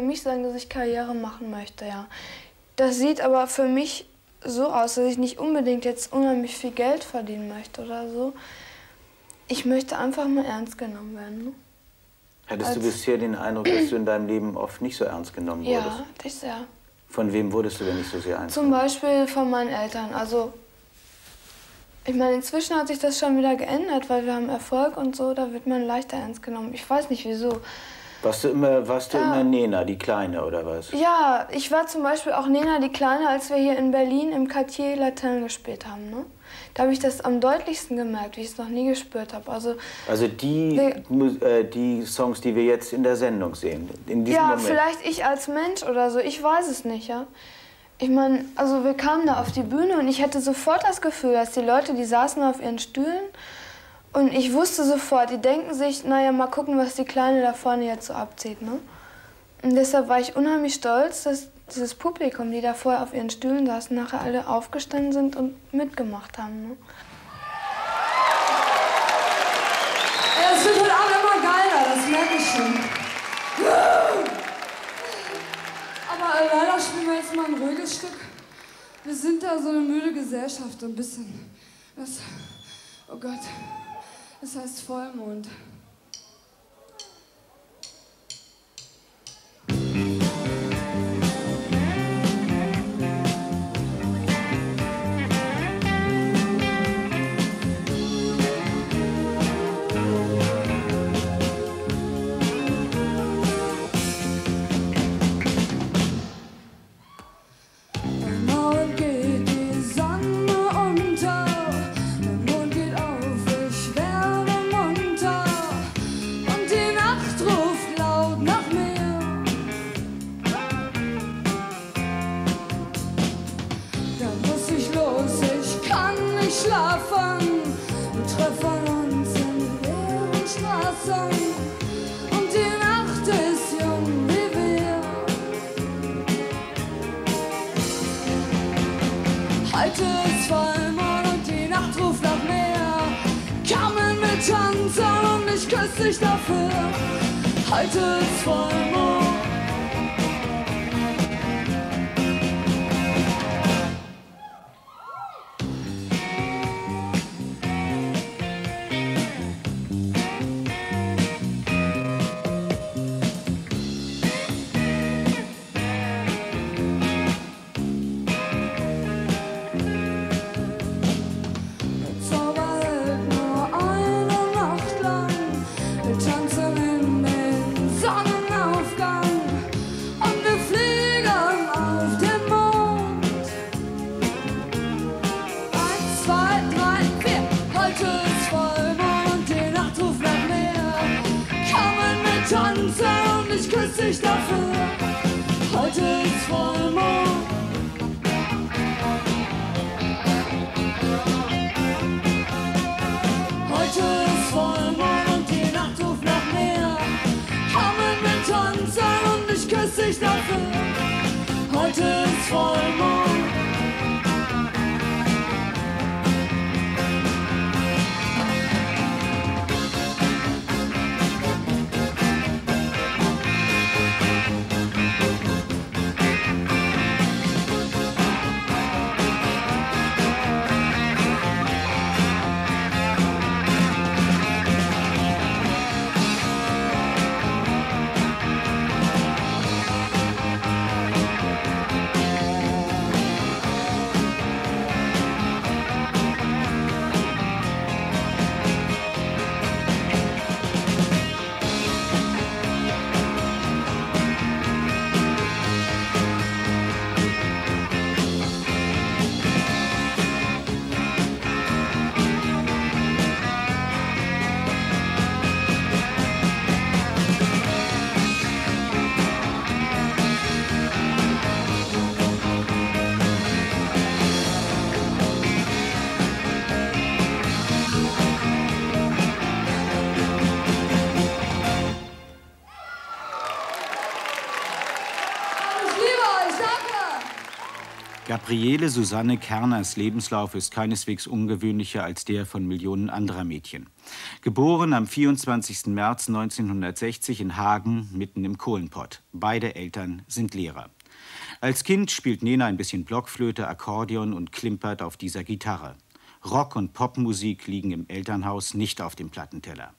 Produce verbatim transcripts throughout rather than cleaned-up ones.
mich sagen, dass ich Karriere machen möchte, ja. Das sieht aber für mich so aus, dass ich nicht unbedingt jetzt unheimlich viel Geld verdienen möchte oder so. Ich möchte einfach mal ernst genommen werden. Ne? Hattest Als du bisher den Eindruck, dass du in deinem Leben oft nicht so ernst genommen wurdest? Ja, ich sehr. Von wem wurdest du denn nicht so sehr ernst Zum genommen? Beispiel von meinen Eltern. Also, ich meine, inzwischen hat sich das schon wieder geändert, weil wir haben Erfolg und so, da wird man leichter ernst genommen. Ich weiß nicht wieso. Warst du immer, warst du Ja. immer Nena, die Kleine, oder was? Ja, ich war zum Beispiel auch Nena die Kleine, als wir hier in Berlin im Quartier Latin gespielt haben. Ne? Da habe ich das am deutlichsten gemerkt, wie ich es noch nie gespürt habe. Also, Also die, wir, äh, die Songs, die wir jetzt in der Sendung sehen, in diesem ja, Moment. vielleicht ich als Mensch oder so, ich weiß es nicht, ja. Ich meine, also wir kamen da auf die Bühne und ich hatte sofort das Gefühl, dass die Leute, die saßen auf ihren Stühlen und ich wusste sofort, die denken sich, naja, mal gucken, was die Kleine da vorne jetzt so abzieht, ne? Und deshalb war ich unheimlich stolz, dass dieses Publikum, die da vorher auf ihren Stühlen saßen, nachher alle aufgestanden sind und mitgemacht haben, ne? Ja, es wird heute Abend immer geiler, das merke ich schon. Aber äh, leider spielen wir jetzt mal ein ruhiges Stück. Wir sind da so eine müde Gesellschaft, so ein bisschen. Das, oh Gott, das heißt Vollmond. Heute ist Vollmond und die Nacht ruft nach mehr. Kommen mit tanzen und ich küsse dich dafür. Heute ist Vollmond. Heute ist Vollmond. Heute ist Vollmond und die Nacht ruft nach mehr. Kommen wir tanzen und ich küsse dich dafür. Heute ist Vollmond. Gabriele Susanne Kerners Lebenslauf ist keineswegs ungewöhnlicher als der von Millionen anderer Mädchen. Geboren am vierundzwanzigsten März neunzehnhundertsechzig in Hagen, mitten im Kohlenpott. Beide Eltern sind Lehrer. Als Kind spielt Nena ein bisschen Blockflöte, Akkordeon und klimpert auf dieser Gitarre. Rock- und Popmusik liegen im Elternhaus nicht auf dem Plattenteller.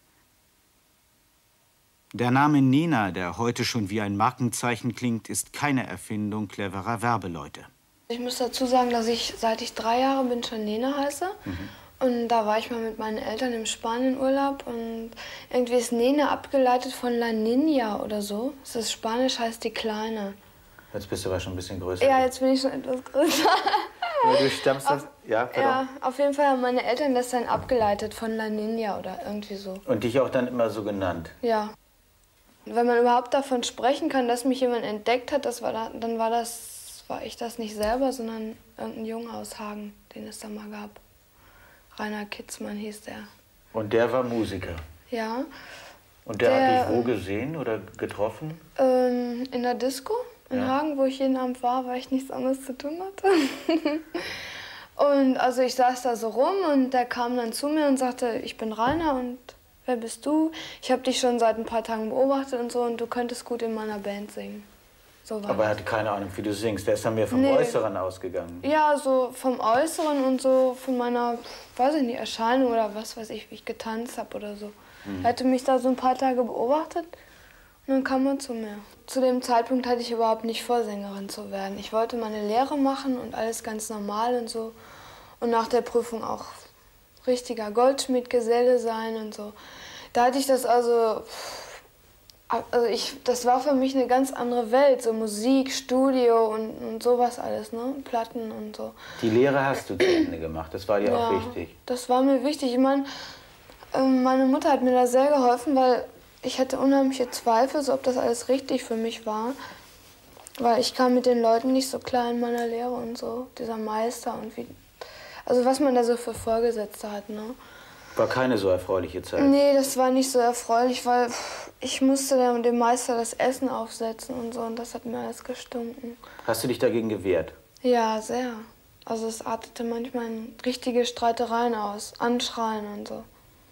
Der Name Nena, der heute schon wie ein Markenzeichen klingt, ist keine Erfindung cleverer Werbeleute. Ich muss dazu sagen, dass ich, seit ich drei Jahre bin, schon Nena heiße. Mhm. Und da war ich mal mit meinen Eltern im Spanienurlaub und irgendwie ist Nena abgeleitet von La Niña oder so. Das ist Spanisch, heißt die Kleine. Jetzt bist du aber schon ein bisschen größer. Ja, jetzt bin ich schon etwas größer. Ja, du stammst das? Ja, pardon. Ja, auf jeden Fall haben meine Eltern das dann abgeleitet von La Niña oder irgendwie so. Und dich auch dann immer so genannt? Ja. Wenn man überhaupt davon sprechen kann, dass mich jemand entdeckt hat, das war da, dann war das, war ich das nicht selber, sondern irgendein Junge aus Hagen, den es da mal gab. Rainer Kitzmann hieß der. Und der war Musiker? Ja. Und der, der hat dich wo gesehen oder getroffen? Ähm, in der Disco in ja. Hagen, wo ich jeden Abend war, weil ich nichts anderes zu tun hatte. Und also ich saß da so rum und der kam dann zu mir und sagte, ich bin Rainer und wer bist du? Ich habe dich schon seit ein paar Tagen beobachtet und so und du könntest gut in meiner Band singen. So war Aber er das. hatte keine Ahnung, wie du singst. Der ist dann mehr vom Nee. Äußeren ausgegangen. Ja, so vom Äußeren und so von meiner, weiß ich nicht, Erscheinung oder was weiß ich, wie ich getanzt habe oder so. Mhm. Er hatte mich da so ein paar Tage beobachtet und dann kam er zu mir. Zu dem Zeitpunkt hatte ich überhaupt nicht vor, Sängerin zu werden. Ich wollte meine Lehre machen und alles ganz normal und so. Und nach der Prüfung auch richtiger Goldschmied-Geselle sein und so. Da hatte ich das also... Also ich, das war für mich eine ganz andere Welt, so Musik, Studio und, und sowas alles, ne? Platten und so. Die Lehre hast du zu Ende gemacht, das war dir ja, auch wichtig. Das war mir wichtig. Ich meine, meine Mutter hat mir da sehr geholfen, weil ich hatte unheimliche Zweifel, so ob das alles richtig für mich war. Weil ich kam mit den Leuten nicht so klar in meiner Lehre und so, dieser Meister und wie... Also was man da so für Vorgesetzte hat, ne? War keine so erfreuliche Zeit? Nee, das war nicht so erfreulich, weil ich musste dem, dem Meister das Essen aufsetzen und so und das hat mir alles gestunken. Hast du dich dagegen gewehrt? Ja, sehr. Also es artete manchmal in richtige Streitereien aus, Anschreien und so.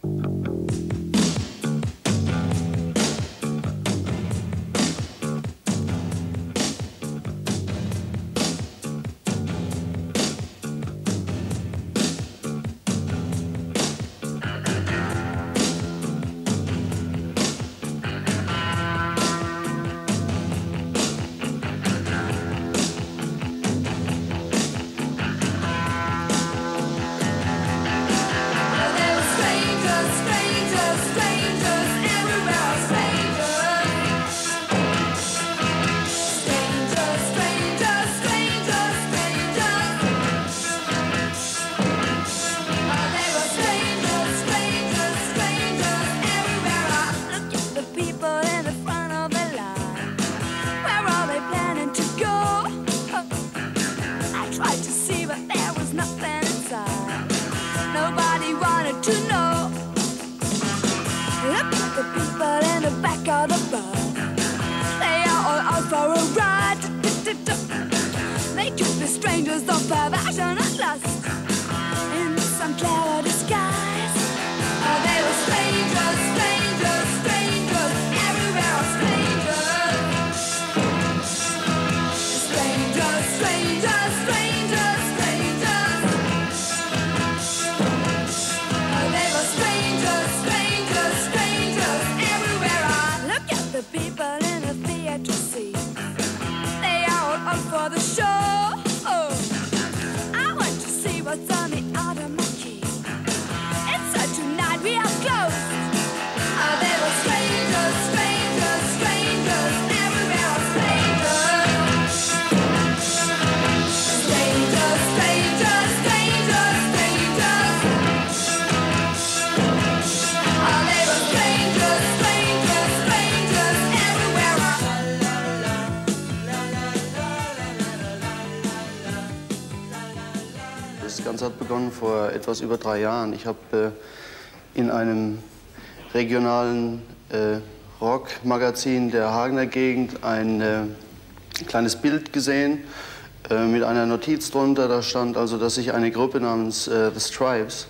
Das Ganze hat begonnen vor etwas über drei Jahren. Ich habe äh, in einem regionalen äh, Rockmagazin der Hagener Gegend ein äh, kleines Bild gesehen äh, mit einer Notiz drunter. Da stand also, dass sich eine Gruppe namens äh, The Stripes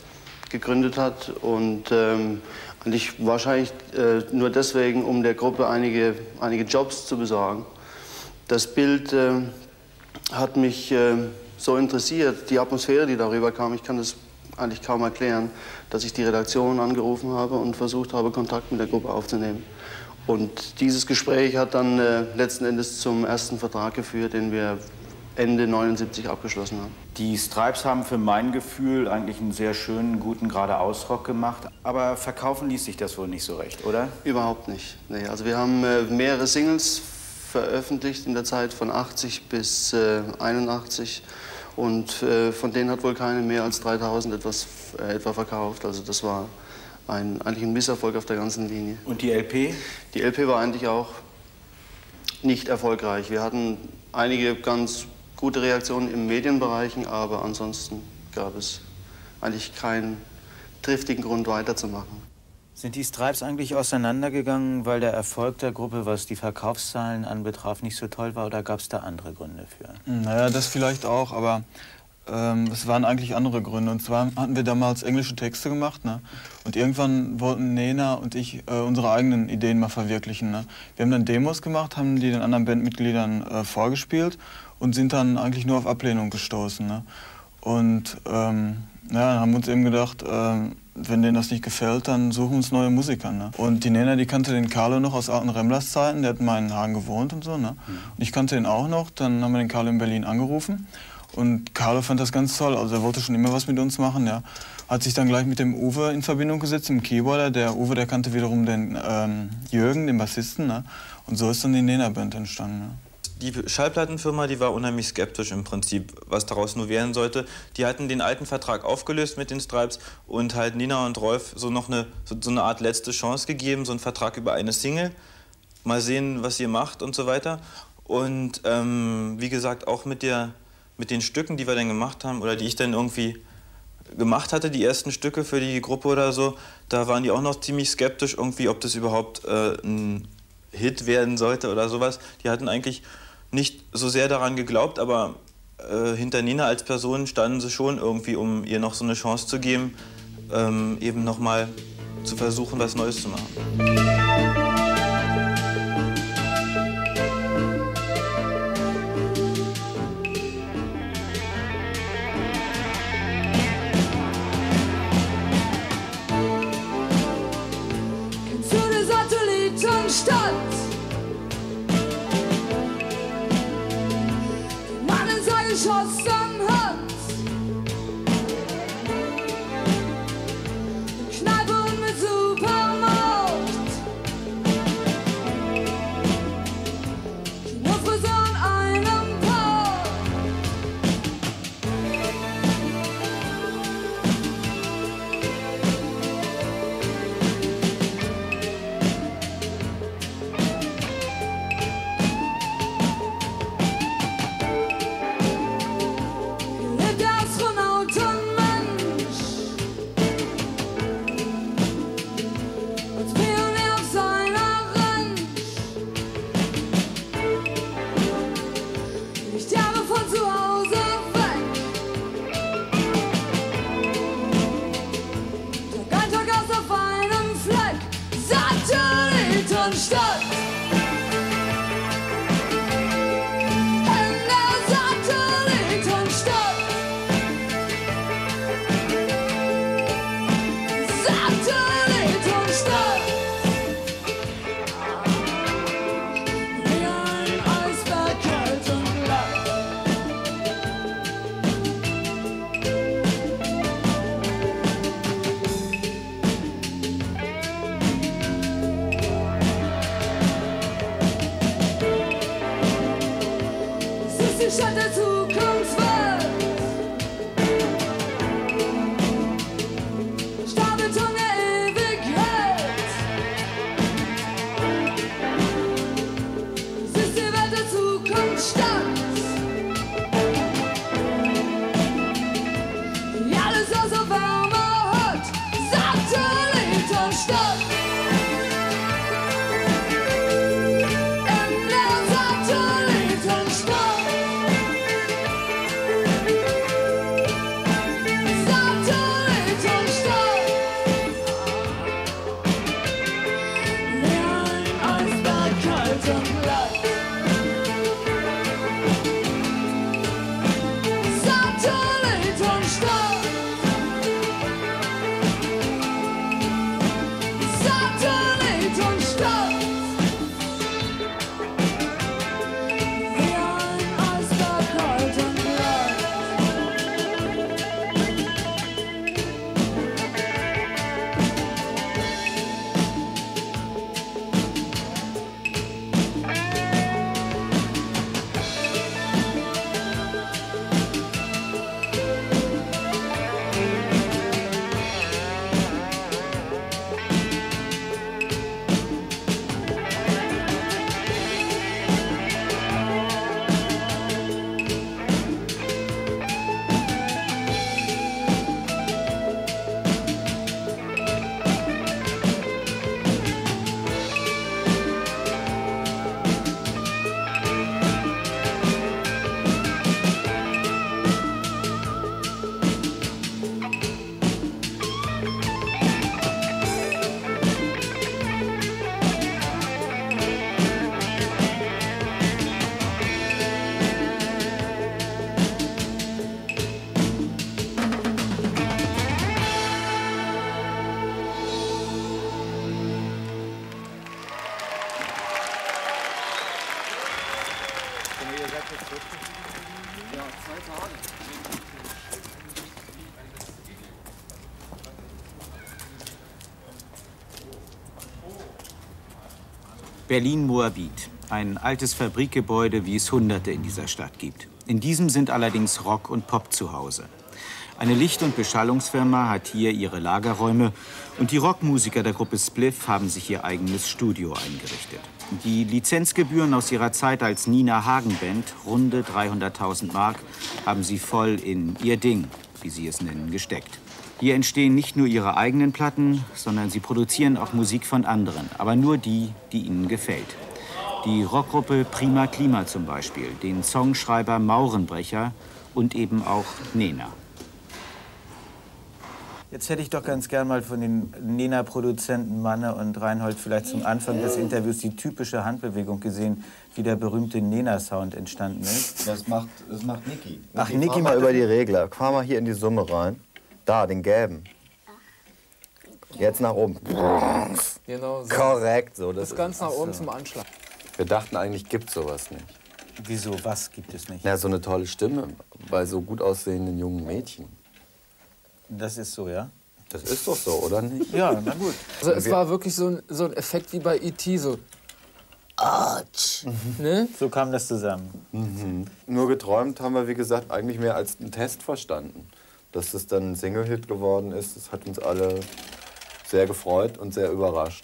gegründet hat und ähm, eigentlich wahrscheinlich äh, nur deswegen, um der Gruppe einige, einige Jobs zu besorgen. Das Bild äh, hat mich äh, so interessiert, die Atmosphäre, die darüber kam, ich kann das eigentlich kaum erklären, dass ich die Redaktion angerufen habe und versucht habe, Kontakt mit der Gruppe aufzunehmen. Und dieses Gespräch hat dann äh, letzten Endes zum ersten Vertrag geführt, den wir Ende neunundsiebzig abgeschlossen haben. Die Stripes haben für mein Gefühl eigentlich einen sehr schönen, guten Geradeaus-Rock gemacht. Aber verkaufen ließ sich das wohl nicht so recht, oder? Überhaupt nicht. Nee, also wir haben äh, mehrere Singles veröffentlicht in der Zeit von achtzig bis äh, einundachtzig. Und äh, von denen hat wohl keine mehr als dreitausend etwas, äh, etwa verkauft. Also das war ein, eigentlich ein Misserfolg auf der ganzen Linie. Und die L P? Die L P war eigentlich auch nicht erfolgreich. Wir hatten einige ganz gute Reaktionen im Medienbereichen, aber ansonsten gab es eigentlich keinen triftigen Grund weiterzumachen. Sind die Stripes eigentlich auseinandergegangen, weil der Erfolg der Gruppe, was die Verkaufszahlen anbetraf, nicht so toll war, oder gab es da andere Gründe für? Naja, das vielleicht auch, aber ähm, es waren eigentlich andere Gründe. Und zwar hatten wir damals englische Texte gemacht, ne? Und irgendwann wollten Nena und ich äh, unsere eigenen Ideen mal verwirklichen. Ne? Wir haben dann Demos gemacht, haben die den anderen Bandmitgliedern äh, vorgespielt und sind dann eigentlich nur auf Ablehnung gestoßen. Ne? Und ähm, ja, dann haben wir uns eben gedacht, äh, wenn denen das nicht gefällt, dann suchen wir uns neue Musiker. Ne? Und die Nena, die kannte den Carlo noch aus alten Remlers Zeiten, der hat in meinen Hagen gewohnt und so. Ne? Mhm. Und ich kannte ihn auch noch, dann haben wir den Carlo in Berlin angerufen. Und Carlo fand das ganz toll, also er wollte schon immer was mit uns machen. Ja. Hat sich dann gleich mit dem Uwe in Verbindung gesetzt, dem Keyboarder. Der Uwe, der kannte wiederum den ähm, Jürgen, den Bassisten. Ne? Und so ist dann die Nena-Band entstanden. Ne? Die Schallplattenfirma, die war unheimlich skeptisch im Prinzip, was daraus nur werden sollte. Die hatten den alten Vertrag aufgelöst mit den Stripes und halt Nina und Rolf so noch eine, so, so eine Art letzte Chance gegeben, so einen Vertrag über eine Single. Mal sehen, was ihr macht und so weiter. Und ähm, wie gesagt, auch mit, der, mit den Stücken, die wir dann gemacht haben oder die ich dann irgendwie gemacht hatte, die ersten Stücke für die Gruppe oder so, da waren die auch noch ziemlich skeptisch, irgendwie, ob das überhaupt äh, ein Hit werden sollte oder sowas. Die hatten eigentlich nicht so sehr daran geglaubt, aber äh, hinter Nina als Person standen sie schon irgendwie, um ihr noch so eine Chance zu geben, ähm, eben noch mal zu versuchen, was Neues zu machen. Kennst du die Satellitenstadt? Geschossen hat. Kneipe und mit Supermarkt. Nur Friseur in einem Park. Stadt. In der Satellitenstadt. Satellitenstadt. Wie ein Eisberg, kalt und glatt. Die Stadt der Zukunftswelt. Stahlbeton der Ewigkeit. Es ist die Welt der Zukunftsstadt, die alles außer Wärme hat. Satellitenstadt. In der Satellitenstadt. Ja, zwei Tage. Berlin-Moabit. Ein altes Fabrikgebäude, wie es Hunderte in dieser Stadt gibt. In diesem sind allerdings Rock und Pop zu Hause. Eine Licht- und Beschallungsfirma hat hier ihre Lagerräume und die Rockmusiker der Gruppe Spliff haben sich ihr eigenes Studio eingerichtet. Die Lizenzgebühren aus ihrer Zeit als Nina Hagen Band, runde dreihunderttausend Mark, haben sie voll in ihr Ding, wie sie es nennen, gesteckt. Hier entstehen nicht nur ihre eigenen Platten, sondern sie produzieren auch Musik von anderen, aber nur die, die ihnen gefällt. Die Rockgruppe Prima Klima zum Beispiel, den Songschreiber Maurenbrecher und eben auch Nena. Jetzt hätte ich doch ganz gern mal von den Nena-Produzenten Manne und Reinhold vielleicht zum Anfang des Interviews die typische Handbewegung gesehen, wie der berühmte Nena-Sound entstanden ist. Das macht, das macht Niki. Ach, Niki, Niki fahr macht mal über das? die Regler. Fahr mal hier in die Summe rein. Da, den gelben. Jetzt nach oben. Genau so. Korrekt, so. Das Das ganz nach ist oben so. zum Anschlag. Wir dachten eigentlich, gibt sowas nicht. Wieso? Was gibt es nicht? Ja, so eine tolle Stimme bei so gut aussehenden jungen Mädchen. Das ist so, ja? Das ist doch so, oder nicht? Ja, na gut. Also es war wirklich so ein, so ein Effekt wie bei E T so. Arch. Ne? So kam das zusammen. Mhm. Nur geträumt haben wir, wie gesagt, eigentlich mehr als einen Test verstanden. Dass das dann ein Single-Hit geworden ist, das hat uns alle sehr gefreut und sehr überrascht.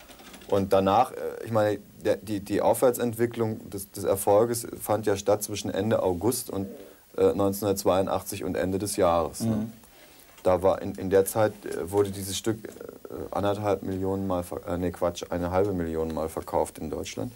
Und danach, ich meine, der, die, die Aufwärtsentwicklung des, des Erfolges fand ja statt zwischen Ende August und äh, neunzehnhundertzweiundachtzig und Ende des Jahres. Mhm. Ne? Da war in, in der Zeit äh, wurde dieses Stück äh, anderthalb Millionen Mal, äh, nee Quatsch, eine halbe Million Mal verkauft in Deutschland.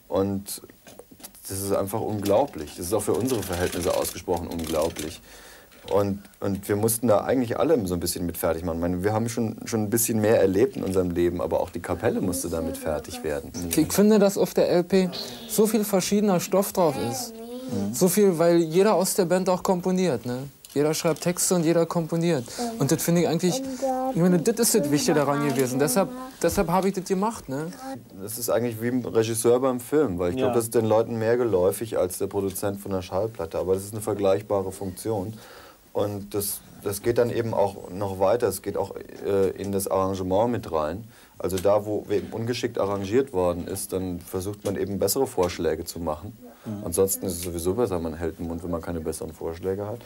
Und das ist einfach unglaublich. Das ist auch für unsere Verhältnisse ausgesprochen unglaublich. Und, und wir mussten da eigentlich alle so ein bisschen mit fertig machen. Ich meine, wir haben schon, schon ein bisschen mehr erlebt in unserem Leben, aber auch die Kapelle musste damit fertig werden. Ich finde, dass auf der L P so viel verschiedener Stoff drauf ist. Mhm. So viel, weil jeder aus der Band auch komponiert. Ne? Jeder schreibt Texte und jeder komponiert. Und das finde ich eigentlich, ich meine, das ist das Wichtige daran gewesen. Deshalb, deshalb habe ich das gemacht. Ne? Das ist eigentlich wie ein Regisseur beim Film, weil ich Ja. glaube, das ist den Leuten mehr geläufig als der Produzent von der Schallplatte. Aber das ist eine vergleichbare Funktion. Und das, das geht dann eben auch noch weiter. Es geht auch äh, in das Arrangement mit rein. Also da, wo eben ungeschickt arrangiert worden ist, dann versucht man eben bessere Vorschläge zu machen. Mhm. Ansonsten ist es sowieso besser, man hält den Mund, wenn man keine besseren Vorschläge hat.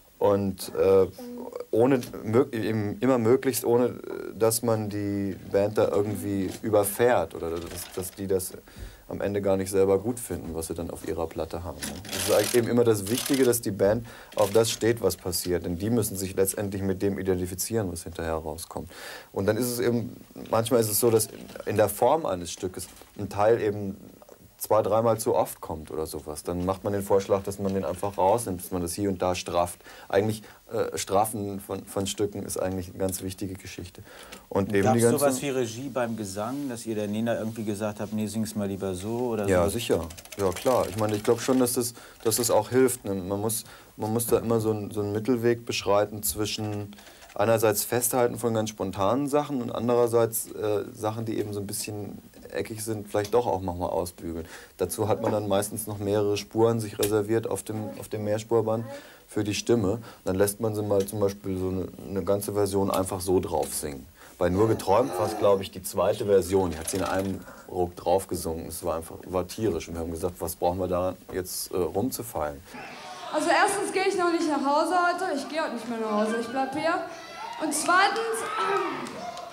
Und äh, ohne, eben immer möglichst ohne, dass man die Band da irgendwie überfährt oder dass, dass die das am Ende gar nicht selber gut finden, was sie dann auf ihrer Platte haben. Das ist eigentlich eben immer das Wichtige, dass die Band auf das steht, was passiert. Denn die müssen sich letztendlich mit dem identifizieren, was hinterher rauskommt. Und dann ist es eben, manchmal ist es so, dass in der Form eines Stückes ein Teil eben zwei, dreimal zu oft kommt oder sowas. Dann macht man den Vorschlag, dass man den einfach rausnimmt, dass man das hier und da strafft. Eigentlich äh, Strafen von, von Stücken ist eigentlich eine ganz wichtige Geschichte. Und eben Gab die es ganze sowas wie Regie beim Gesang, dass ihr der Nena irgendwie gesagt habt, nee, sing's mal lieber so oder Ja, so? sicher. Ja, klar. Ich meine, ich glaube schon, dass das, dass das auch hilft. Ne? Man muss, man muss da immer so, ein, so einen Mittelweg beschreiten zwischen einerseits Festhalten von ganz spontanen Sachen und andererseits äh, Sachen, die eben so ein bisschen eckig sind, vielleicht doch auch manchmal ausbügeln. Dazu hat man dann meistens noch mehrere Spuren sich reserviert auf dem, auf dem Mehrspurband für die Stimme. Dann lässt man sie mal zum Beispiel so eine, eine ganze Version einfach so drauf singen. Bei Nur geträumt war es, glaube ich, die zweite Version. Die hat sie in einem Ruck drauf gesungen. Es war einfach war tierisch. Und wir haben gesagt, was brauchen wir da jetzt äh, rumzufeilen? Also erstens gehe ich noch nicht nach Hause heute. Ich gehe heute nicht mehr nach Hause. Ich bleib hier. Und zweitens ähm,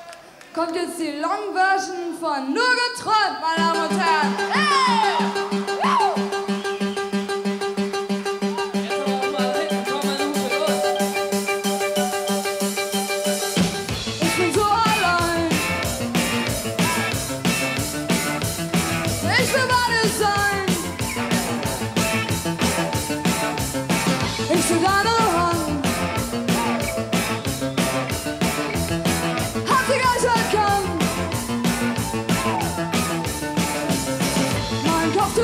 kommt jetzt die Long Version von Nur geträumt, meine Damen und Herren. Hey! Woo! Ich bin so allein. Ich will alles sein. Ich will deine Hand. Hat sie gleich erkannt. Mein Kopf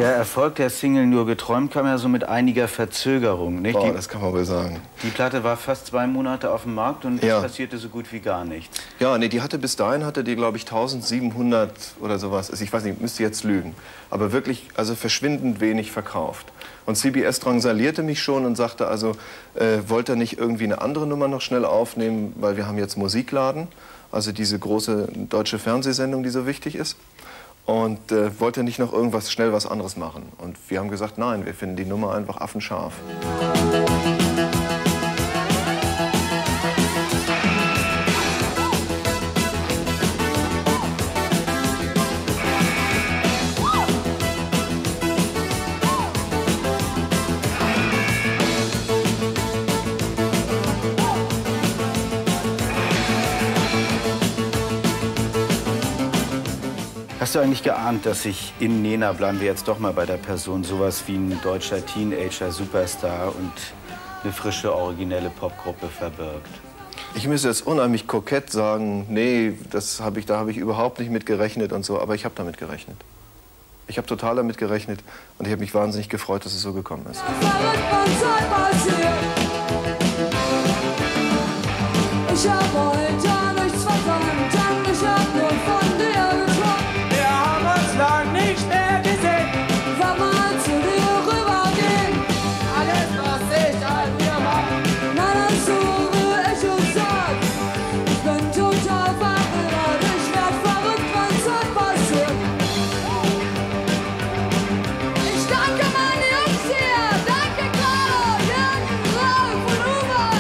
Der Erfolg der Single Nur geträumt kam ja so mit einiger Verzögerung, nicht? Oh, die, das kann man wohl sagen. Die Platte war fast zwei Monate auf dem Markt und ja. es passierte so gut wie gar nichts. Ja, nee, die hatte bis dahin, hatte die, glaube ich, tausendsiebenhundert oder sowas. Also ich weiß nicht, müsste jetzt lügen. Aber wirklich, also verschwindend wenig verkauft. Und C B S drangsalierte mich schon und sagte, also, äh, wollte er nicht irgendwie eine andere Nummer noch schnell aufnehmen, weil wir haben jetzt Musikladen, also diese große deutsche Fernsehsendung, die so wichtig ist. Und äh, wollte nicht noch irgendwas schnell was anderes machen. Und wir haben gesagt, nein, wir finden die Nummer einfach affenscharf. Hast du eigentlich geahnt, dass sich in Nena, bleiben wir jetzt doch mal bei der Person, sowas wie ein deutscher Teenager-Superstar und eine frische, originelle Popgruppe verbirgt? Ich müsste jetzt unheimlich kokett sagen, nee, das hab ich, da habe ich überhaupt nicht mit gerechnet und so, aber ich habe damit gerechnet. Ich habe total damit gerechnet und ich habe mich wahnsinnig gefreut, dass es so gekommen ist. Ich hab heute nichts versäumt, denn ich hab nur von dir geträumt. Wir haben uns lang nicht mehr gesehen, wenn man zu dir rüberging. Alles, was ich an dir mach, na das suche ich und sag. Ich bin total verwirrt, ich werd verrückt, wenn's heute passiert. Ich danke meinen Jungs hier, danke Carlo, Jürgen, Ralf und Uwe.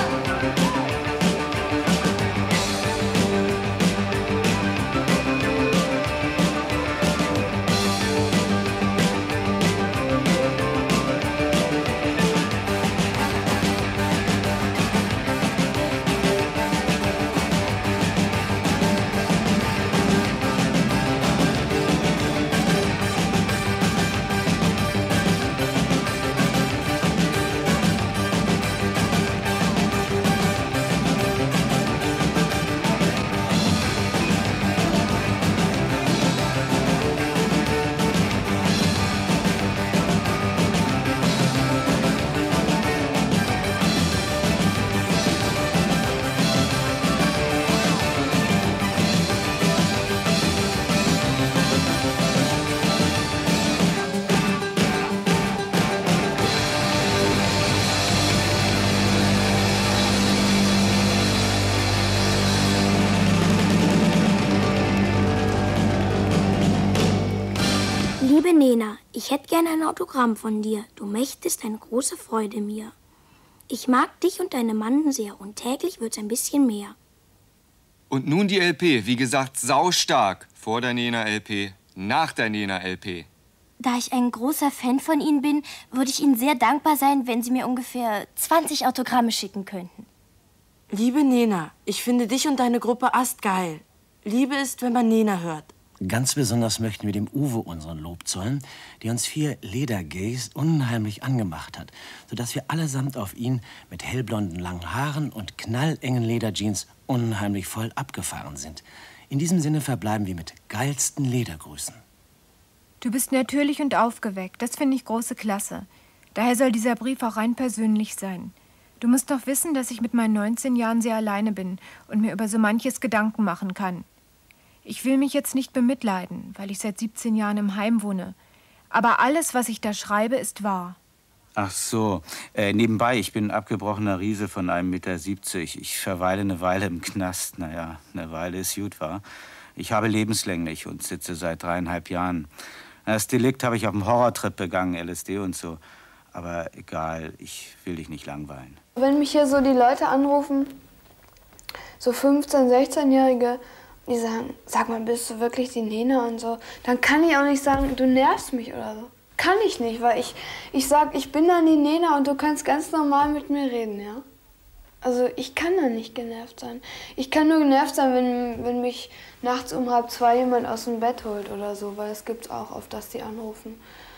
Liebe Nena, ich hätte gern ein Autogramm von dir. Du möchtest eine große Freude mir. Ich mag dich und deine Mann sehr und täglich wird's ein bisschen mehr. Und nun die L P, wie gesagt, saustark. Vor der Nena L P, nach der Nena L P. Da ich ein großer Fan von Ihnen bin, würde ich Ihnen sehr dankbar sein, wenn Sie mir ungefähr zwanzig Autogramme schicken könnten. Liebe Nena, ich finde dich und deine Gruppe astgeil. Liebe ist, wenn man Nena hört. Ganz besonders möchten wir dem Uwe unseren Lob zollen, der uns vier Ledergays unheimlich angemacht hat, sodass wir allesamt auf ihn mit hellblonden langen Haaren und knallengen Lederjeans unheimlich voll abgefahren sind. In diesem Sinne verbleiben wir mit geilsten Ledergrüßen. Du bist natürlich und aufgeweckt. Das finde ich große Klasse. Daher soll dieser Brief auch rein persönlich sein. Du musst doch wissen, dass ich mit meinen neunzehn Jahren sehr alleine bin und mir über so manches Gedanken machen kann. Ich will mich jetzt nicht bemitleiden, weil ich seit siebzehn Jahren im Heim wohne. Aber alles, was ich da schreibe, ist wahr. Ach so. Äh, nebenbei, ich bin abgebrochener Riese von einem Meter siebzig. Ich verweile eine Weile im Knast. Naja, eine Weile ist gut, wahr? Ich habe lebenslänglich und sitze seit dreieinhalb Jahren. Das Delikt habe ich auf dem Horrortrip begangen, L S D und so. Aber egal, ich will dich nicht langweilen. Wenn mich hier so die Leute anrufen, so fünfzehn-, sechzehnjährige, die sagen, sag mal, bist du wirklich die Nena und so, dann kann ich auch nicht sagen, du nervst mich oder so. Kann ich nicht, weil ich, ich sag, ich bin dann die Nena und du kannst ganz normal mit mir reden, ja? Also ich kann da nicht genervt sein. Ich kann nur genervt sein, wenn, wenn mich nachts um halb zwei jemand aus dem Bett holt oder so, weil es gibt's auch oft, dass die anrufen.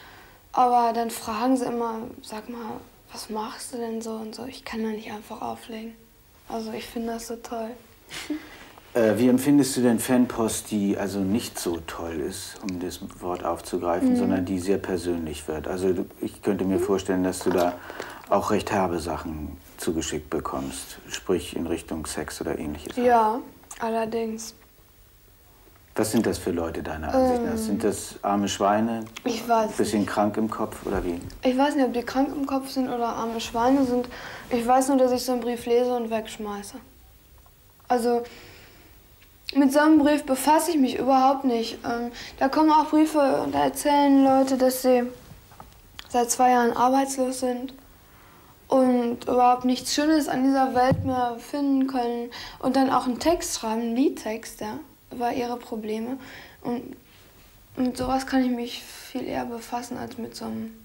Aber dann fragen sie immer, sag mal, was machst du denn so und so? Ich kann da nicht einfach auflegen. Also ich finde das so toll. Äh, wie empfindest du denn Fanpost, die also nicht so toll ist, um das Wort aufzugreifen, Mhm. sondern die sehr persönlich wird? Also du, ich könnte mir vorstellen, dass du da auch recht herbe Sachen zugeschickt bekommst, sprich in Richtung Sex oder ähnliches. Ja, allerdings. Was sind das für Leute deiner Ansicht nach? Ähm, Sind das arme Schweine? Ich weiß Ein bisschen krank im Kopf oder wie? Ich weiß nicht, ob die krank im Kopf sind oder arme Schweine sind. Ich weiß nur, dass ich so einen Brief lese und wegschmeiße. Also mit so einem Brief befasse ich mich überhaupt nicht. Ähm, da kommen auch Briefe und da erzählen Leute, dass sie seit zwei Jahren arbeitslos sind und überhaupt nichts Schönes an dieser Welt mehr finden können und dann auch einen Text schreiben, einen Liedtext, ja, über ihre Probleme. Und mit sowas kann ich mich viel eher befassen als mit so einem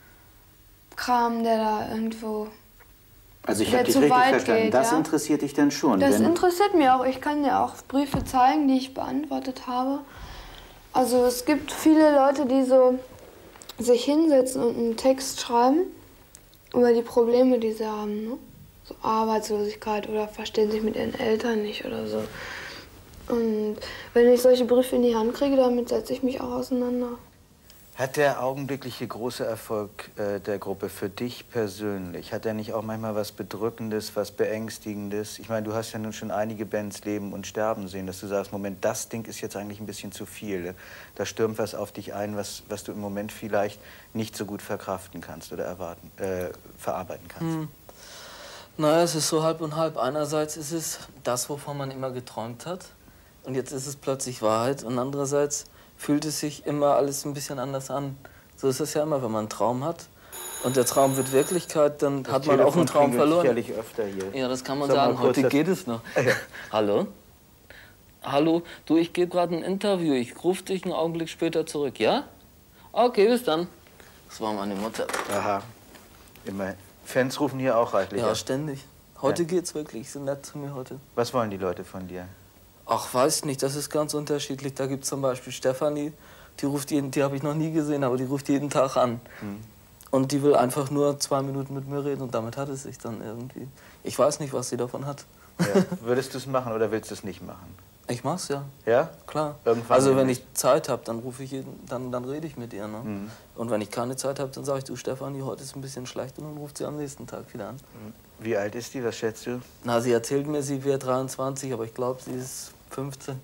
Kram, der da irgendwo Also ich der habe dich zu richtig weit verstanden. geht, Das ja? interessiert dich dann schon? Das wenn- interessiert mich auch. Ich kann dir auch Briefe zeigen, die ich beantwortet habe. Also es gibt viele Leute, die so sich hinsetzen und einen Text schreiben über die Probleme, die sie haben. Ne? So Arbeitslosigkeit oder verstehen sich mit ihren Eltern nicht oder so. Und wenn ich solche Briefe in die Hand kriege, damit setze ich mich auch auseinander. Hat der augenblickliche große Erfolg äh, der Gruppe für dich persönlich, hat er nicht auch manchmal was Bedrückendes, was Beängstigendes? Ich meine, du hast ja nun schon einige Bands leben und sterben sehen, dass du sagst, Moment, das Ding ist jetzt eigentlich ein bisschen zu viel. Da stürmt was auf dich ein, was, was du im Moment vielleicht nicht so gut verkraften kannst oder erwarten, äh, verarbeiten kannst. Hm. Naja, es ist so halb und halb. Einerseits ist es das, wovon man immer geträumt hat. Und jetzt ist es plötzlich Wahrheit. Und andererseits fühlt es sich immer alles ein bisschen anders an. So ist es ja immer, wenn man einen Traum hat und der Traum wird Wirklichkeit, dann Das hat man auch einen Telefon Traum klingelt verloren. sicherlich öfter hier. Ja, das kann man Sag mal sagen. kurz, Heute das- geht es noch. Ja. Hallo? Hallo? Du, ich gebe gerade ein Interview. Ich rufe dich einen Augenblick später zurück, ja? Okay, bis dann. Das war meine Mutter. Aha. Immer. Fans rufen hier auch reichlich Ja, an. ständig. Heute Ja. geht's wirklich. Sie sind nett zu mir heute. Was wollen die Leute von dir? Ach, weiß ich nicht, das ist ganz unterschiedlich. Da gibt es zum Beispiel Stefanie, die ruft jeden, die habe ich noch nie gesehen, aber die ruft jeden Tag an. Hm. Und die will einfach nur zwei Minuten mit mir reden und damit hat es sich dann irgendwie. Ich weiß nicht, was sie davon hat. Ja. Würdest du es machen oder willst du es nicht machen? Ich mach's ja. Ja? Klar. Irgendwann Also wenn demnächst. ich Zeit habe, dann rufe ich jeden, dann, dann rede ich mit ihr. Ne? Mhm. Und wenn ich keine Zeit habe, dann sage ich, du Stefanie, heute ist ein bisschen schlecht und dann ruft sie am nächsten Tag wieder an. Wie alt ist die? Was schätzt du? Na, sie erzählt mir, sie wäre dreiundzwanzig, aber ich glaube, sie ist fünfzehn.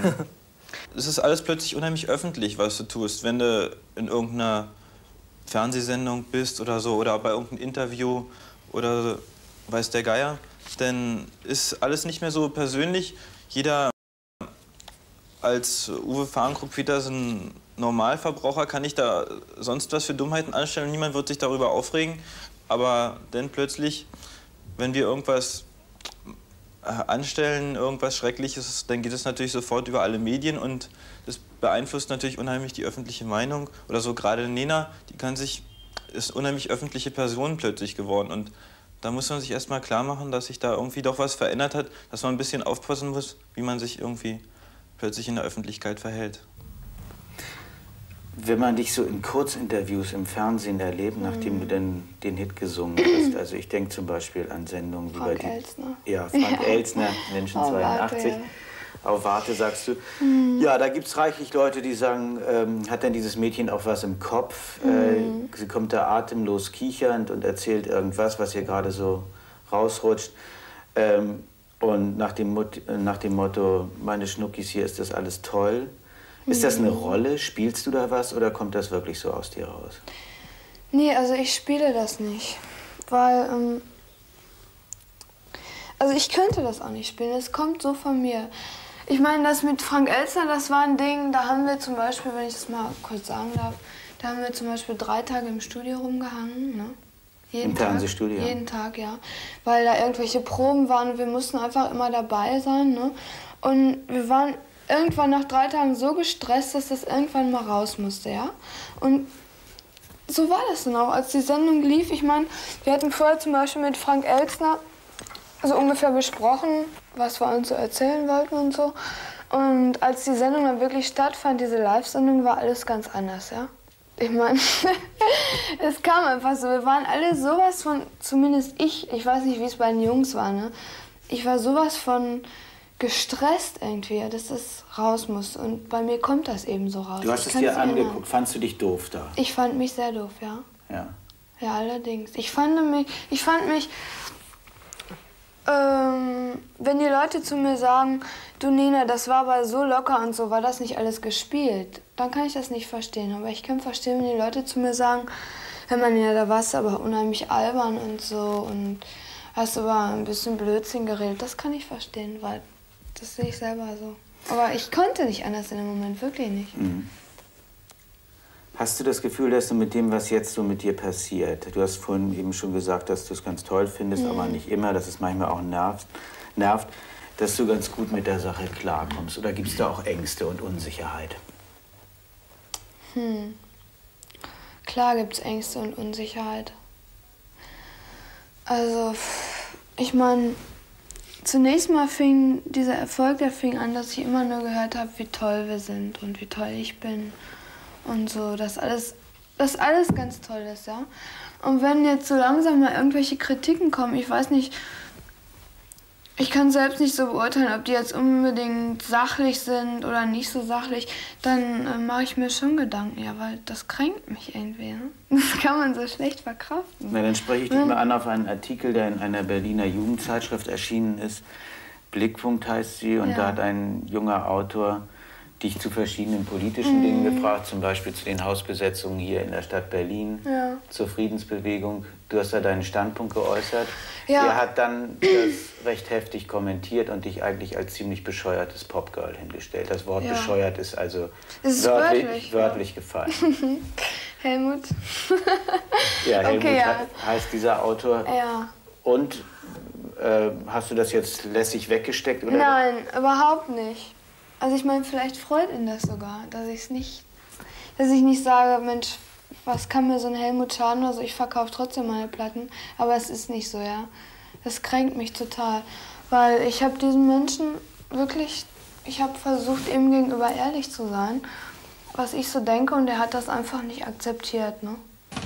Es ist alles plötzlich unheimlich öffentlich, was du tust. Wenn du in irgendeiner Fernsehsendung bist oder so oder bei irgendeinem Interview oder weiß der Geier, dann ist alles nicht mehr so persönlich. Jeder als Uwe Fahrenkrupp-Petersen Normalverbraucher kann nicht da sonst was für Dummheiten anstellen und niemand wird sich darüber aufregen. Aber dann plötzlich, wenn wir irgendwas anstellen, irgendwas Schreckliches, dann geht es natürlich sofort über alle Medien und das beeinflusst natürlich unheimlich die öffentliche Meinung. Oder so gerade Nena, die kann sich, ist unheimlich öffentliche Person plötzlich geworden und da muss man sich erstmal klar machen, dass sich da irgendwie doch was verändert hat, dass man ein bisschen aufpassen muss, wie man sich irgendwie plötzlich in der Öffentlichkeit verhält. Wenn man dich so in Kurzinterviews im Fernsehen erlebt, nachdem du dann den Hit gesungen hast, also ich denke zum Beispiel an Sendungen wie Frank bei die, Elstner. Ja, Frank Ja. Elstner, Menschen Oh, warte, zweiundachtzig. ja. Auf Warte sagst du. Mhm. Ja, da gibt es reichlich Leute, die sagen, ähm, hat denn dieses Mädchen auch was im Kopf? Mhm. Äh, sie kommt da atemlos kichernd und erzählt irgendwas, was ihr gerade so rausrutscht. Ähm, und nach dem, Mut nach dem Motto, meine Schnuckis, hier ist das alles toll. Ist das eine Mhm. Rolle? Spielst du da was oder kommt das wirklich so aus dir raus? Nee, also ich spiele das nicht. Weil, ähm, also ich könnte das auch nicht spielen. Es kommt so von mir. Ich meine, das mit Frank Elstner, das war ein Ding, da haben wir zum Beispiel, wenn ich das mal kurz sagen darf, da haben wir zum Beispiel drei Tage im Studio rumgehangen, ne? Jeden Im Tag, Fernsehstudio? Jeden Tag, ja. Weil da irgendwelche Proben waren und wir mussten einfach immer dabei sein, ne? Und wir waren irgendwann nach drei Tagen so gestresst, dass das irgendwann mal raus musste, ja. Und so war das dann auch, als die Sendung lief. Ich meine, wir hatten vorher zum Beispiel mit Frank Elstner so ungefähr besprochen, was wir uns so erzählen wollten und so. Und als die Sendung dann wirklich stattfand, diese Live-Sendung, war alles ganz anders, ja. Ich meine, es kam einfach so, wir waren alle sowas von, zumindest ich, ich weiß nicht, wie es bei den Jungs war, ne. Ich war sowas von gestresst irgendwie, dass das raus muss. Und bei mir kommt das eben so raus. Du hast es dir angeguckt. Fandst du dich doof da? Ich fand mich sehr doof, ja. Ja. Ja, allerdings. Ich fand mich, ich fand mich, ähm, wenn die Leute zu mir sagen, du Nina, das war aber so locker und so, war das nicht alles gespielt, dann kann ich das nicht verstehen. Aber ich kann verstehen, wenn die Leute zu mir sagen, hör mal Nina, da warst du aber unheimlich albern und so und hast aber ein bisschen Blödsinn geredet. Das kann ich verstehen, weil das sehe ich selber so. Aber ich konnte nicht anders in dem Moment, wirklich nicht. Mhm. Hast du das Gefühl, dass du mit dem, was jetzt so mit dir passiert, du hast vorhin eben schon gesagt, dass du es ganz toll findest, mhm. aber nicht immer, dass es manchmal auch nervt, nervt, dass du ganz gut mit der Sache klarkommst? Oder gibt es da auch Ängste und Unsicherheit? Hm. Klar gibt es Ängste und Unsicherheit. Also, ich meine, zunächst mal fing dieser Erfolg, der fing an, dass ich immer nur gehört habe, wie toll wir sind und wie toll ich bin. Und so, dass alles, dass alles ganz toll ist, ja. Und wenn jetzt so langsam mal irgendwelche Kritiken kommen, ich weiß nicht, ich kann selbst nicht so beurteilen, ob die jetzt unbedingt sachlich sind oder nicht so sachlich, dann äh, mache ich mir schon Gedanken, ja, weil das kränkt mich irgendwie, ne? Das kann man so schlecht verkraften. Na, dann spreche ich dich mal an auf einen Artikel, der in einer Berliner Jugendzeitschrift erschienen ist. Blickpunkt heißt sie, und Ja. da hat ein junger Autor dich zu verschiedenen politischen Mhm. Dingen gefragt, zum Beispiel zu den Hausbesetzungen hier in der Stadt Berlin, Ja. zur Friedensbewegung. Du hast da deinen Standpunkt geäußert. Ja. Er hat dann das recht heftig kommentiert und dich eigentlich als ziemlich bescheuertes Popgirl hingestellt. Das Wort Ja. bescheuert ist also Es ist wörtlich, wörtlich, wörtlich ja. gefallen. Helmut. Ja, Helmut Okay, ja. he- heißt dieser Autor. Ja. Und äh, hast du das jetzt lässig weggesteckt? Oder? Nein, überhaupt nicht. Also ich meine, vielleicht freut ihn das sogar, dass ich es nicht, dass ich nicht sage, Mensch, was kann mir so ein Helmut schaden? Also ich verkaufe trotzdem meine Platten, aber es ist nicht so, ja. Das kränkt mich total, weil ich habe diesen Menschen wirklich, ich habe versucht, ihm gegenüber ehrlich zu sein, was ich so denke, und er hat das einfach nicht akzeptiert, ne?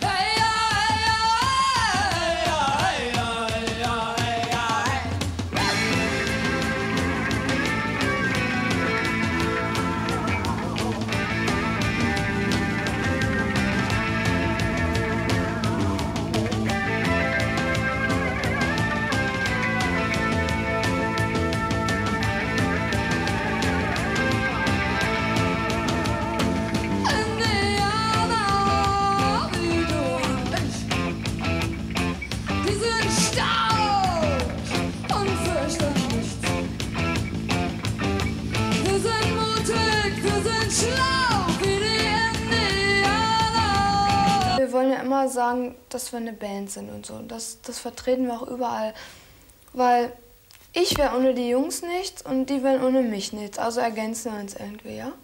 Wir wollen ja immer sagen, dass wir eine Band sind und so. Das, das vertreten wir auch überall. Weil ich wäre ohne die Jungs nichts und die wären ohne mich nichts. Also ergänzen wir uns irgendwie, ja?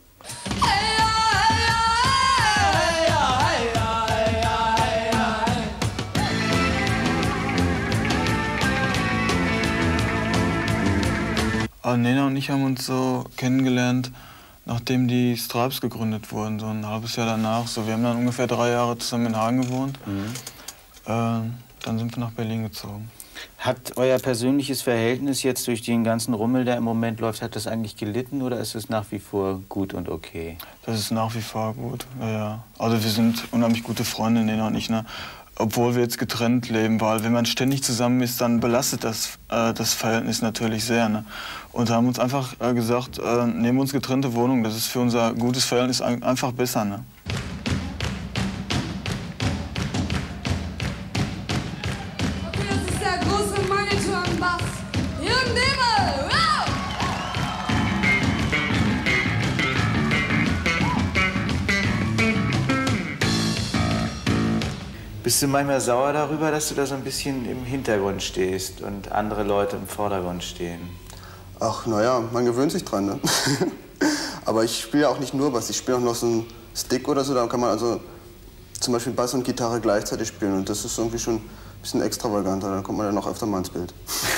Aber Nena und ich haben uns so kennengelernt, nachdem die Stripes gegründet wurden, so ein halbes Jahr danach. So, wir haben dann ungefähr drei Jahre zusammen in Hagen gewohnt. Mhm. Äh, dann sind wir nach Berlin gezogen. Hat euer persönliches Verhältnis jetzt durch den ganzen Rummel, der im Moment läuft, hat das eigentlich gelitten oder ist es nach wie vor gut und okay? Das ist nach wie vor gut, ja, ja. Also wir sind unheimlich gute Freunde, Nena und ich, ne? Obwohl wir jetzt getrennt leben, weil wenn man ständig zusammen ist, dann belastet das äh, das Verhältnis natürlich sehr, ne? Und haben uns einfach äh, gesagt, äh, nehmen uns getrennte Wohnungen, das ist für unser gutes Verhältnis ein einfach besser, ne? Das ist der große Monitor am Bass. Jürgen Demel! Wow! Bist du manchmal sauer darüber, dass du da so ein bisschen im Hintergrund stehst und andere Leute im Vordergrund stehen? Ach, naja, man gewöhnt sich dran, ne? Aber ich spiele ja auch nicht nur Bass, ich spiele auch noch so einen Stick oder so, da kann man also zum Beispiel Bass und Gitarre gleichzeitig spielen und das ist irgendwie schon ein bisschen extravaganter, da kommt man dann auch öfter mal ins Bild.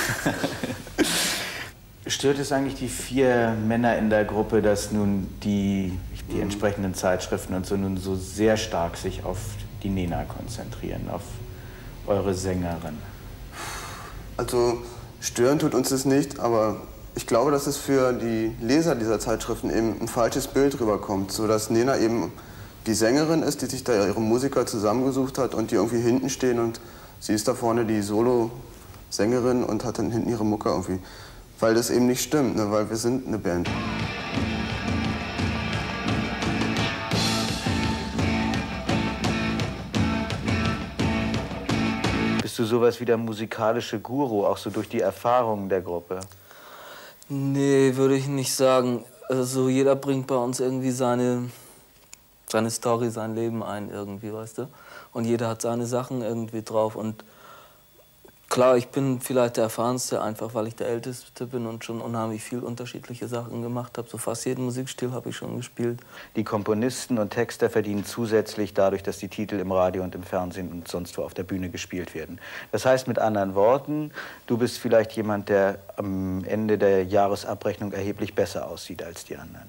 Stört es eigentlich die vier Männer in der Gruppe, dass nun die, die entsprechenden Zeitschriften und so nun so sehr stark sich auf die Nena konzentrieren, auf eure Sängerin? Also stören tut uns das nicht, aber ich glaube, dass es für die Leser dieser Zeitschriften eben ein falsches Bild rüberkommt, sodass Nena eben die Sängerin ist, die sich da ihre Musiker zusammengesucht hat und die irgendwie hinten stehen und sie ist da vorne die Solo-Sängerin und hat dann hinten ihre Mucke irgendwie. Weil das eben nicht stimmt, ne? Weil wir sind eine Band. Bist du sowas wie der musikalische Guru, auch so durch die Erfahrungen der Gruppe? Nee, würde ich nicht sagen. Also jeder bringt bei uns irgendwie seine, seine Story, sein Leben ein irgendwie, weißt du? Und jeder hat seine Sachen irgendwie drauf. Und klar, ich bin vielleicht der Erfahrenste, einfach weil ich der Älteste bin und schon unheimlich viel unterschiedliche Sachen gemacht habe. So fast jeden Musikstil habe ich schon gespielt. Die Komponisten und Texter verdienen zusätzlich dadurch, dass die Titel im Radio und im Fernsehen und sonst wo auf der Bühne gespielt werden. Das heißt mit anderen Worten, du bist vielleicht jemand, der am Ende der Jahresabrechnung erheblich besser aussieht als die anderen.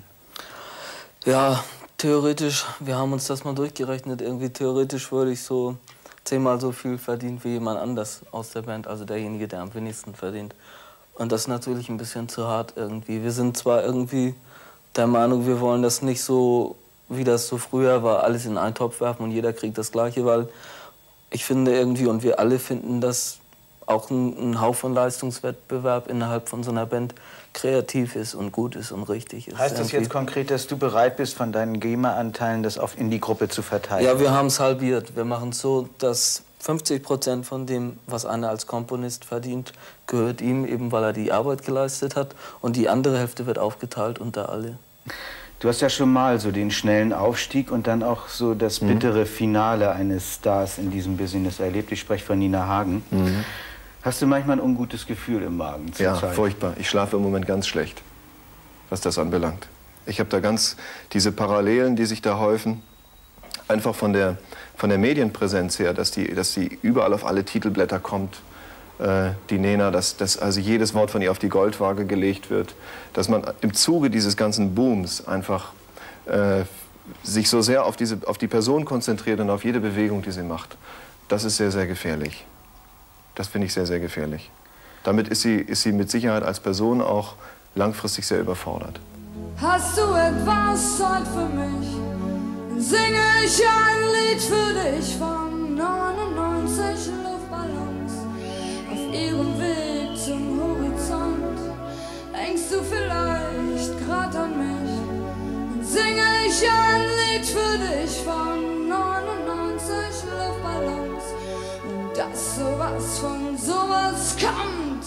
Ja, theoretisch, wir haben uns das mal durchgerechnet. Irgendwie theoretisch würde ich so zehnmal so viel verdient wie jemand anders aus der Band, also derjenige, der am wenigsten verdient. Und das ist natürlich ein bisschen zu hart irgendwie. Wir sind zwar irgendwie der Meinung, wir wollen das nicht so, wie das so früher war, alles in einen Topf werfen und jeder kriegt das Gleiche, weil ich finde irgendwie, und wir alle finden, dass auch ein, ein Haufen Leistungswettbewerb innerhalb von so einer Band kreativ ist und gut ist und richtig ist. Heißt das jetzt konkret, dass du bereit bist, von deinen GEMA-Anteilen das auf in die Gruppe zu verteilen? Ja, wir haben es halbiert. Wir machen es so, dass fünfzig Prozent von dem, was einer als Komponist verdient, gehört ihm, eben weil er die Arbeit geleistet hat. Und die andere Hälfte wird aufgeteilt unter alle. Du hast ja schon mal so den schnellen Aufstieg und dann auch so das bittere Finale eines Stars in diesem Business erlebt. Ich spreche von Nina Hagen. Mhm. Hast du manchmal ein ungutes Gefühl im Magen zur Ja, Zeit? furchtbar. Ich schlafe im Moment ganz schlecht, was das anbelangt. Ich habe da ganz diese Parallelen, die sich da häufen, einfach von der, von der Medienpräsenz her, dass die, dass die überall auf alle Titelblätter kommt, äh, die Nena, dass, dass also jedes Wort von ihr auf die Goldwaage gelegt wird, dass man im Zuge dieses ganzen Booms einfach äh, sich so sehr auf, diese, auf die Person konzentriert und auf jede Bewegung, die sie macht. Das ist sehr, sehr gefährlich. Das finde ich sehr, sehr gefährlich. Damit ist sie, ist sie mit Sicherheit als Person auch langfristig sehr überfordert. Hast du etwas Zeit für mich? Dann singe ich ein Lied für dich von neunundneunzig Luftballons auf ihrem Weg zum Horizont. Denkst du vielleicht grad an mich? Dann singe ich ein Lied für dich von neunundneunzig Luftballons. Dass sowas von sowas kommt.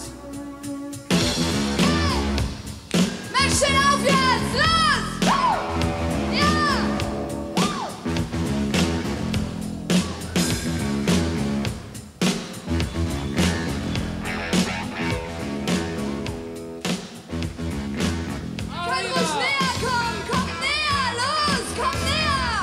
Hey! Menschen auf jetzt, los! Ja! Könnt ruhig näher kommen, kommt näher, los, kommt näher!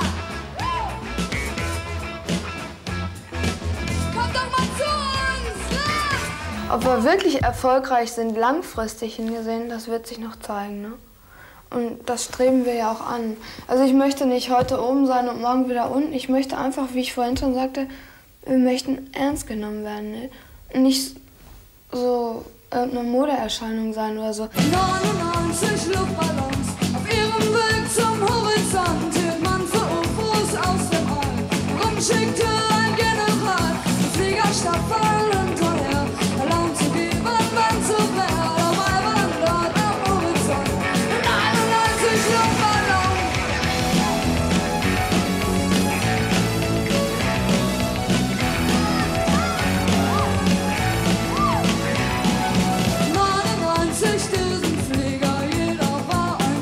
Kommt doch mal zu uns, los! Ob wir wirklich erfolgreich sind, langfristig hingesehen, das wird sich noch zeigen. Ne? Und das streben wir ja auch an. Also ich möchte nicht heute oben sein und morgen wieder unten. Ich möchte einfach, wie ich vorhin schon sagte, wir möchten ernst genommen werden. Ne? Nicht so irgendeine Modeerscheinung sein oder so. neunundneunzig Luftballons auf ihrem Weg zum Horizont. Hielt man für U F Os aus dem All. Rumschickte ein General, die Fliegerstab fallen teuer. Erlaubt zu geben, dann zu mehr. Dabei waren dort am Horizont neunundneunzig Luftballons. neunundneunzig Düsenflieger, jeder war ein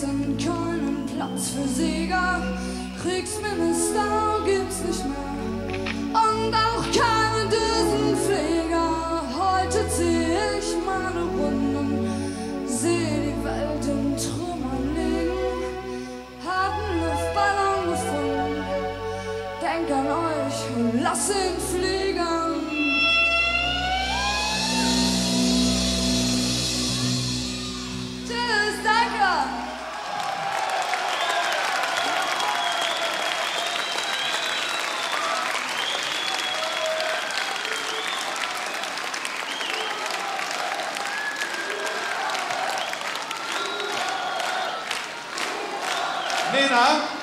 gibt's dann keinen Platz für Sieger. Kriegsminister gibt's nicht mehr und auch keine Düsenflieger. Heute zieh ich meine Runden, seh die Welt in Trümmern liegen. Hab einen Luftballon gefunden, denk an euch und lass ihn fliegen. Tschüss, danke! Nena?